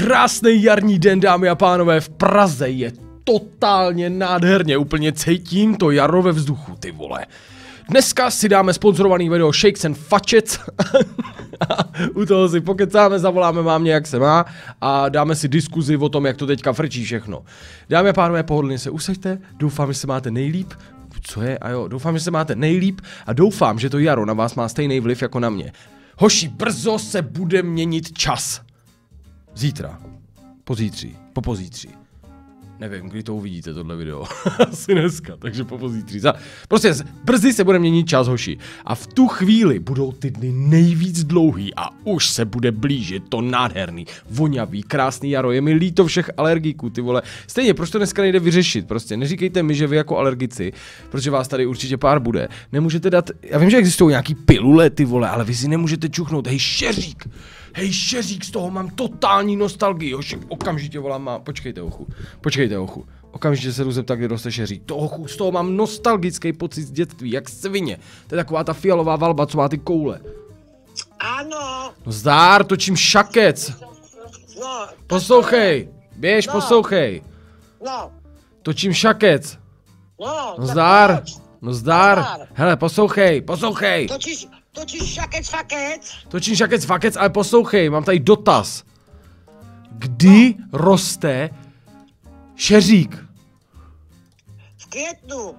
Krásný jarní den, dámy a pánové, v Praze je totálně nádherně, úplně cítím to jaro ve vzduchu, ty vole. Dneska si dáme sponzorovaný video Shakes and Fatchets. U toho si pokecáme, zavoláme mámě, jak se má a dáme si diskuzi o tom, jak to teďka frčí všechno. Dámy a pánové, pohodlně se usaďte, doufám, že se máte nejlíp. Co je? A jo, doufám, že se máte nejlíp a doufám, že to jaro na vás má stejný vliv jako na mě. Hoši, brzo se bude měnit čas. Zítra. Pozítří. Popozítří. Nevím, kdy to uvidíte, tohle video. Asi dneska, takže popozítří. Prostě brzy se bude měnit čas, hoši. A v tu chvíli budou ty dny nejvíc dlouhý a už se bude blížit to nádherný, vonavý, krásný jaro. Je mi líto všech alergiků, ty vole. Stejně, proč to dneska nejde vyřešit? Prostě neříkejte mi, že vy jako alergici, protože vás tady určitě pár bude, nemůžete dát, já vím, že existují nějaký pilule, ty vole, ale vy si nemůžete čuchnout, hej, šeřík. Hej, šeřík, z toho mám totální nostalgii, hoši, okamžitě volám má, počkejte, ochu, okamžitě se jdu zeptat, kde roste šeřík, z toho mám nostalgický pocit z dětství, jak svině, to je taková ta fialová valba, co má ty koule. Ano. No zdár, točím šakec. No. Poslouchej, běž, no. Poslouchej. No. Točím šakec. No zdár, no zdár, hele, poslouchej. Točíš šakec fakec? Točím šakec fakec, ale poslouchej, mám tady dotaz. Kdy roste šeřík? V květnu.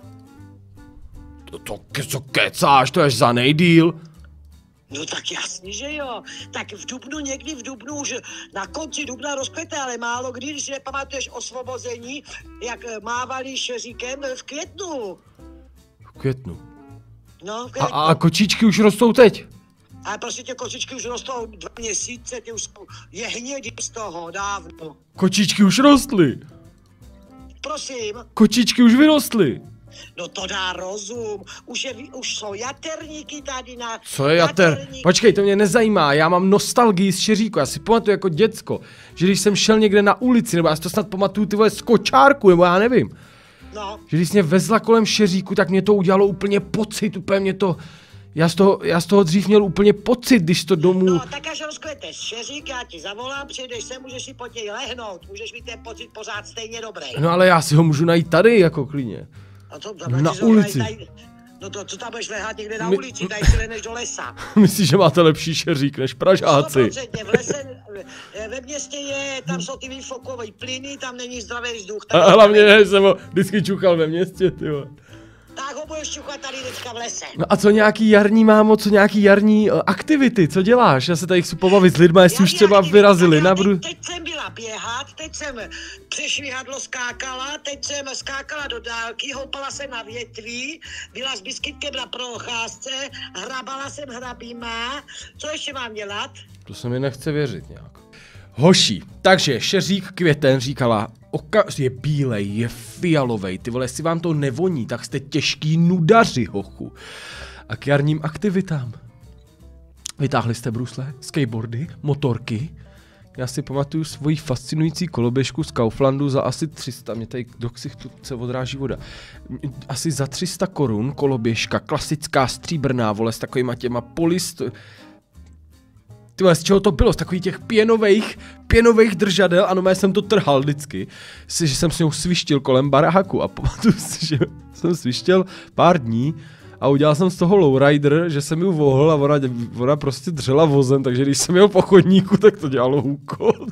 Co kecáš, to je až za nejdýl. No tak jasně, že jo. Tak v dubnu, někdy v dubnu, už na konci dubna rozkvete, ale málo kdy, když si nepamatuješ osvobození, jak mávali šeříkem v květnu. V květnu. No, v květnu. A kočičky už rostou teď? Ale prostě tě kočičky už rostou 2 měsíce, ty už jsou jehnědi z toho dávno. Kočičky už rostly. Prosím. Kočičky už vyrostly. No to dá rozum, už jsou jaterníky tady na... Co je jater? Počkej, to mě nezajímá, já mám nostalgii z šeříku, já si pamatuju jako děcko, že když jsem šel někde na ulici, nebo já si to snad pamatuju, ty vole, z kočárku, nebo já nevím. No. Že když mě vezla kolem šeříku, tak mě to udělalo úplně pocit, úplně mě to... Já z toho dřív měl úplně pocit, když to domů... No, tak až rozkveteš šeřík, já ti zavolám, přijdeš sem, můžeš si pod něj lehnout, můžeš mít ten pocit pořád stejně dobrý. No ale já si ho můžu najít tady, jako klidně. A to, na ulici. No to, co tam budeš lehat někde na ulici, tady si lehneš do lesa. Myslíš, že máte lepší šeřík než Pražáci? 100%, v lese, ve městě je, tam jsou ty výfokové plyny, tam není zdravý vzduch. A hlavně jsem ho vždycky čuchal ve městě, tyjo. Tak ho budeš čuchat tady teďka v lese. No a co nějaký jarní, mámo, co nějaký jarní aktivity, co děláš? Já se tady chci pobavit s lidma, jestli už třeba vyrazili na Teď jsem byla běhat, teď jsem přešvihadlo skákala, teď jsem skákala do dálky, houpala jsem na větví, byla s biskytkem na procházce, hrabala jsem hrabíma. Co ještě mám dělat? To se mi nechce věřit nějak. Hoši, takže šeřík květen říkala, je bílej, je fialovej, ty vole, jestli vám to nevoní, tak jste těžký nudaři, hochu. A k jarním aktivitám. Vytáhli jste brusle, skateboardy, motorky. Já si pamatuju svoji fascinující koloběžku z Kauflandu za asi 300, mě tady do ksichtu se odráží voda. Asi za 300 korun koloběžka, klasická stříbrná, vole, s takovýma těma Tyhle, z čeho to bylo? Z takových těch pěnových držadel, ano, já jsem to trhal vždycky, že jsem s ňou svištil kolem baráku a pamatuju si, že jsem svištěl pár dní a udělal jsem z toho lowrider, že jsem ji vohl a ona prostě dřela vozem, takže když jsem jel po chodníku, tak to dělalo hůkot.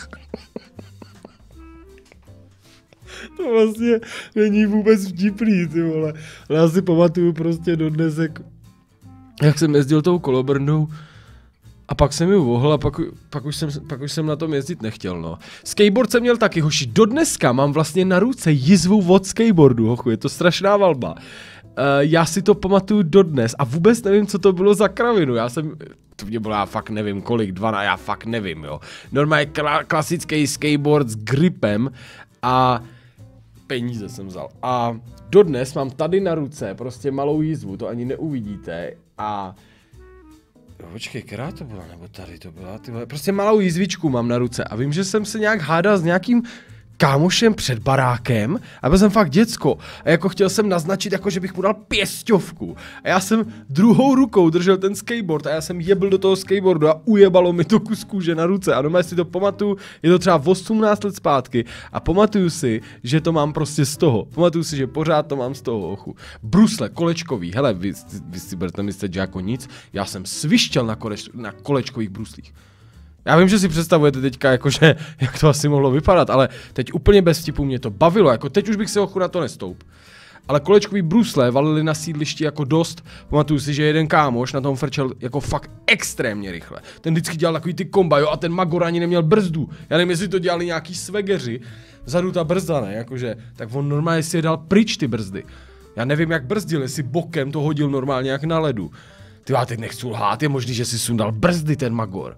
To vlastně není vůbec vtipný, ty vole. Ale já si pamatuju prostě dodnes, jak jsem jezdil tou kolobrnou. A pak jsem ji vohl a pak už jsem na tom jezdit nechtěl, no. Skateboard jsem měl taky, hoši, dodneska mám vlastně na ruce jizvu od skateboardu, hochu, je to strašná valba. Já si to pamatuju dodnes a vůbec nevím, co to bylo za kravinu, to mě bylo, já fakt nevím kolik, 12, já fakt nevím, jo. Normálně klasický skateboard s gripem a peníze jsem vzal. A dodnes mám tady na ruce prostě malou jizvu, to ani neuvidíte a... Počkej, která to byla, nebo tady to byla, tyhle, prostě malou jizvičku mám na ruce a vím, že jsem se nějak hádal s nějakým kámošem před barákem a byl jsem fakt děcko a jako chtěl jsem naznačit, jako že bych mu dal pěsťovku a já jsem druhou rukou držel ten skateboard a já jsem jebl do toho skateboardu a ujebalo mi to kus kůže na ruce a doma si to pamatuju, je to třeba 18 let zpátky a pamatuju si, že to mám prostě z toho, pamatuju si, že pořád to mám z toho ochu. Brusle kolečkový, hele, vy si budete myslet, že jako nic, já jsem svištěl na kolečkových bruslích. Já vím, že si představujete teďka, jakože, jak to asi mohlo vypadat, ale teď úplně bez vtipu mě to bavilo, jako teď už bych se ochu na to nestoup. Ale kolečkový brusle valili na sídlišti jako dost, pamatuju si, že jeden kámoš na tom frčel jako fakt extrémně rychle. Ten vždycky dělal takový ty komba, jo, a ten Magor ani neměl brzdu. Já nevím, jestli to dělali nějaký svegeři, vzadu ta brzda, ne, jakože, tak on normálně si je dal pryč ty brzdy. Já nevím, jak brzdil, jestli bokem to hodil normálně jak na ledu. Ty já teď nechci lhát, je možný, že si sundal brzdy ten Magor.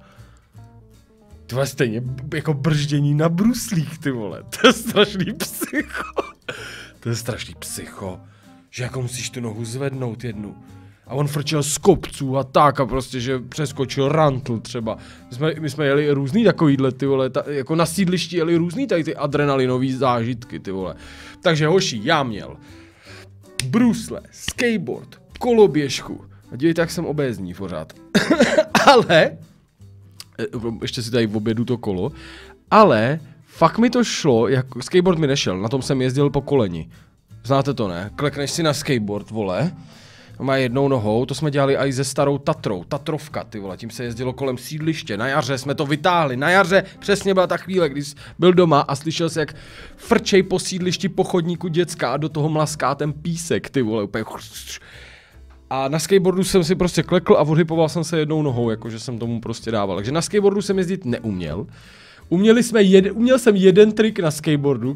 Ty vole, stejně jako brždění na bruslích, ty vole, to je strašný psycho. To je strašný psycho, že jako musíš tu nohu zvednout jednu. A on frčel z kopců a tak a prostě, že přeskočil rantl třeba. My jsme jeli různý takovýhle, ty vole, jako na sídlišti jeli různý tady ty adrenalinový zážitky, ty vole. Takže hoši, já měl brusle, skateboard, koloběžku. A dívejte, jak jsem obézní pořád. Ale ještě si tady v obědu to kolo, ale fakt mi to šlo, jako skateboard mi nešel, na tom jsem jezdil po koleni. Znáte to, ne? Klekneš si na skateboard, vole, má jednou nohou, to jsme dělali i se starou Tatrou, Tatrovka, ty vole, tím se jezdilo kolem sídliště, na jaře jsme to vytáhli, na jaře přesně byla ta chvíle, když byl doma a slyšel se, jak frčej po sídlišti po chodníku děcka a do toho mlaská ten písek, ty vole, úplně. A na skateboardu jsem si prostě klekl a odhypoval jsem se jednou nohou, jakože jsem tomu prostě dával. Takže na skateboardu jsem jezdit neuměl. Uměl jsem jeden trik na skateboardu,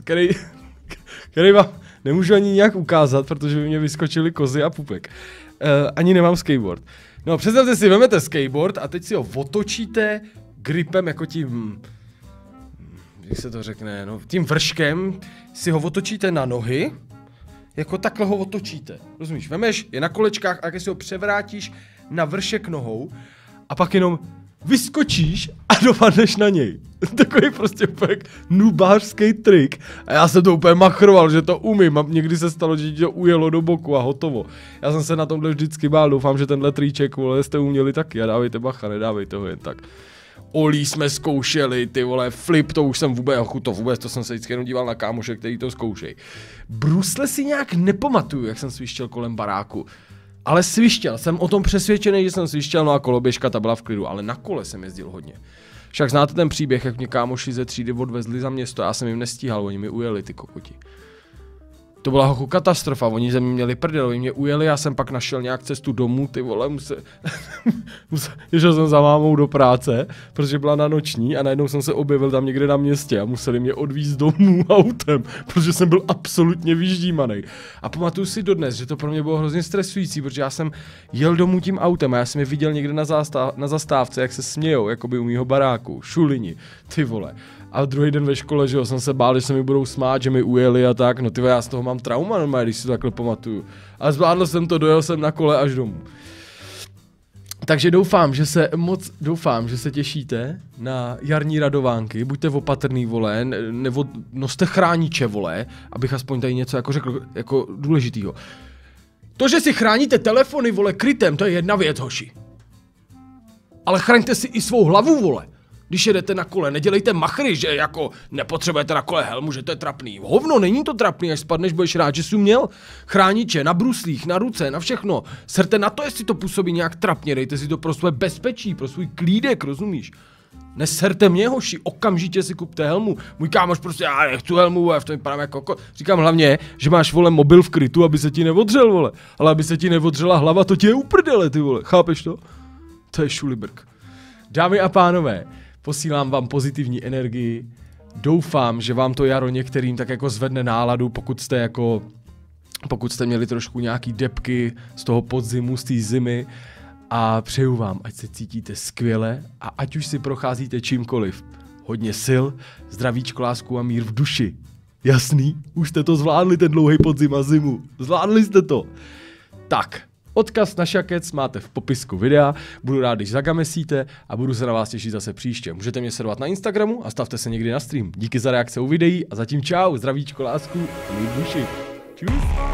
který vám nemůžu ani nějak ukázat, protože by mě vyskočily kozy a pupek. Ani nemám skateboard. No představte si, vemete skateboard a teď si ho otočíte gripem, jako tím, jak se to řekne, no, tím vrškem si ho otočíte na nohy. Jako takhle ho otočíte, rozumíš? Vemeš, je na kolečkách a když si ho převrátíš na vršek nohou a pak jenom vyskočíš a dopadneš na něj. Takový prostě úplně nubářský trik. A já jsem to úplně machroval, že to umím. A někdy se stalo, že ti to ujelo do boku a hotovo. Já jsem se na tomhle vždycky bál, doufám, že tenhle triček, vole, jste uměli taky a dávejte bacha, nedávejte ho jen tak. Olí jsme zkoušeli, ty vole, flip, to už jsem to jsem se vždycky jenom díval na kámoše, který to zkoušej. Brusle si nějak nepamatuju, jak jsem svištěl kolem baráku. Ale svištěl, jsem o tom přesvědčený, že jsem svištěl, no a koloběžka ta byla v klidu, ale na kole jsem jezdil hodně. Však znáte ten příběh, jak mě kámoši ze třídy odvezli za město, já jsem jim nestíhal, oni mi ujeli ty kokoti. To byla hochu katastrofa, oni ze mě měli prdel, oni mě ujeli, já jsem pak našel nějak cestu domů, ty vole, šel jsem za mámou do práce, protože byla na noční a najednou jsem se objevil tam někde na městě a museli mě odvízt domů autem, protože jsem byl absolutně vyždímanej. A pamatuju si dodnes, že to pro mě bylo hrozně stresující, protože já jsem jel domů tím autem a já jsem je viděl někde na zastávce, jak se smějou, jakoby u mýho baráku, šulini, ty vole. A druhý den ve škole, že jo, jsem se bál, že se mi budou smát, že mi ujeli a tak, no ty já z toho mám trauma normálně, když si to takhle pamatuju. A zvládl jsem to, dojel jsem na kole až domů. Takže doufám, že se těšíte na jarní radovánky, buďte opatrný, vole, noste chrániče, vole, abych aspoň tady něco jako řekl, jako důležitýho. To, že si chráníte telefony, vole, krytem, to je jedna věc, hoši. Ale chraňte si i svou hlavu, vole. Když jedete na kole, nedělejte machry, že jako nepotřebujete na kole helmu, že to je trapný. Hovno, není to trapný, až spadneš, budeš rád, že jsi měl chrániče na bruslích, na ruce, na všechno. Srte na to, jestli to působí nějak trapně, dejte si to pro své bezpečí, pro svůj klídek, rozumíš? Neserte mě, hoši, okamžitě si kupte helmu. Můj kámoš prostě, já nechci helmu, a v tom vypadám jako kokot. Říkám hlavně, že máš, vole, mobil v krytu, aby se ti neodřel, vole. Ale aby se ti neodřela hlava, to ti je uprdele, ty vole, chápeš to? To je šulibrk. Dámy a pánové, posílám vám pozitivní energii, doufám, že vám to jaro některým tak jako zvedne náladu, pokud jste měli trošku nějaký depky z toho podzimu, z té zimy a přeju vám, ať se cítíte skvěle a ať už si procházíte čímkoliv. Hodně sil, zdravíčko, lásku a mír v duši. Jasný? Už jste to zvládli ten dlouhý podzim a zimu. Zvládli jste to. Tak, Odkaz na šakec máte v popisku videa, budu rád, když zagamesíte a budu se na vás těšit zase příště. Můžete mě sledovat na Instagramu a stavte se někdy na stream. Díky za reakce u videí a zatím čau, zdravíčko, lásku a mít duši. Čus.